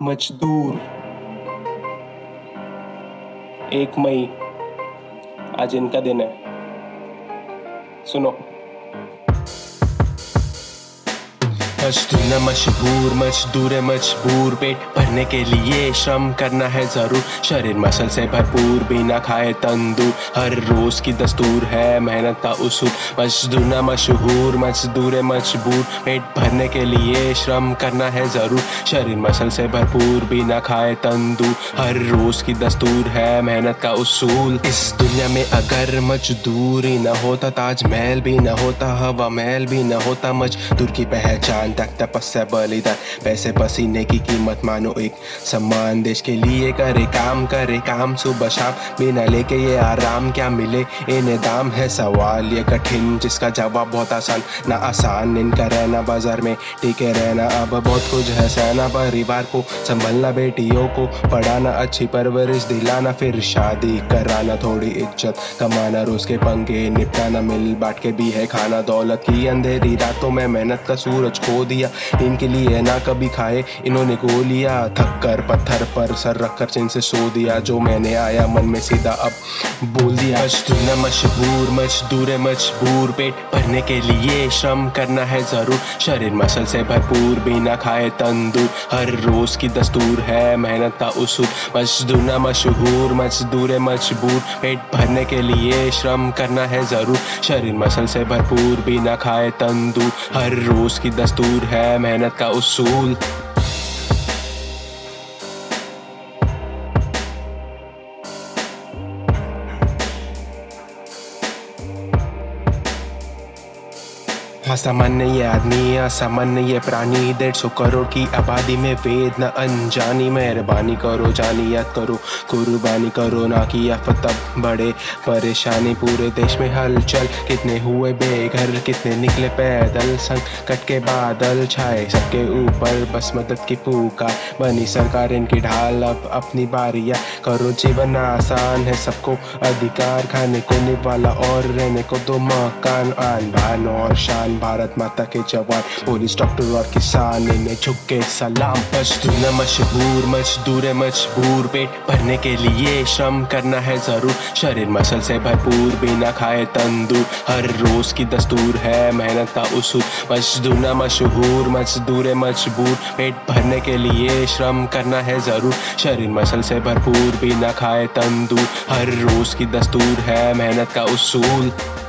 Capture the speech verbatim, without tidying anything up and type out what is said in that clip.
मजदूर। एक मई आज इनका दिन है। सुनो। मजदूर न मशहूर, मजदूर है मजबूर, पेट भरने के लिए श्रम करना है जरूर। शरीर मसल से भरपूर, बिना खाए तंदूर, हर रोज की दस्तूर है मेहनत का उसूल। मजदूर न मशहूर, मजदूर है मजबूर, पेट भरने के लिए श्रम करना है जरूर। शरीर मसल से भरपूर, बिना खाए तंदूर, हर रोज की दस्तूर है मेहनत का उसूल। इस दुनिया में अगर मजदूरी न होता, ताजमहल भी न होता, हवा महल भी न होता। मजदूर की पहचान तक तपस्या बलिदान, पैसे पसीने की कीमत मानो एक सम्मान। देश के लिए करे काम, करे काम सुबह शाम, बिना लेके ये आराम क्या मिले इन्हें दाम। है सवाल ये कठिन जिसका जवाब बहुत आसान, ना आसान इनका रहना बाजार में टिके रहना। अब बहुत कुछ है सहना, परिवार को संभलना, बेटियों को पढ़ाना, अच्छी परवरिश दिलाना, फिर शादी कराना, थोड़ी इज्जत कमाना, रोज के पंगे निपटाना, मिल बांट के भी है खाना। दौलत की अंधेरी रातों में मेहनत का सूरज खो दिया, इनके लिए ना कभी खाए इन्होंने गोलियां। थक कर पत्थर पर सर रखकर चिन से सो दिया, जो मैंने आया मन में सीधा अब बोल दिया। मजदूर न मशहूर, मजदूर है मजबूर, पेट भरने के लिए श्रम करना है जरूर। शरीर मसल से भरपूर, बिना खाए तंदूर, हर रोज की दस्तूर है मेहनत का उसूल। मजदूर न मशहूर, मजदूर है मजबूर, पेट भरने के लिए श्रम करना है जरूर। शरीर मसल से भरपूर, बिना खाए तंदूर, हर रोज की दस्तूर है मेहनत का उसूल। असामान्य ये आदमी, असामान्य ये प्राणी, डेढ़ सौ करोड़ की आबादी में वेद न अनजानी। मेहरबानी करो, जानियत करो, कुर्बानी करो, ना की आफत बड़े परेशानी। पूरे देश में हलचल, कितने हुए बेघर, कितने निकले पैदल, संकट के बादल छाए सबके ऊपर, बस मदद की पुकार बनी सरकार इनकी ढाल। अब अपनी बारियां करो, जीवन आसान है, सबको अधिकार, खाने को निवाला और रहने को दो मकान। आन बान और शान, भारत माता के जवान, पुलिस डॉक्टर और किसान, इन्हें झुक के सलाम। मजदूर न मशहूर, मजदूर है मजबूर, पेट भरने के लिए श्रम करना है जरूर। शरीर मसल से भरपूर, बिना खाए तंदूर, हर रोज की दस्तूर है मेहनत का उसूल। मजदूर न मशहूर, मजदूर है मजबूर, पेट भरने के लिए श्रम करना है जरूर। शरीर मसल से भरपूर, बिना खाए तंदूर, हर रोज की दस्तूर है मेहनत का उसूल।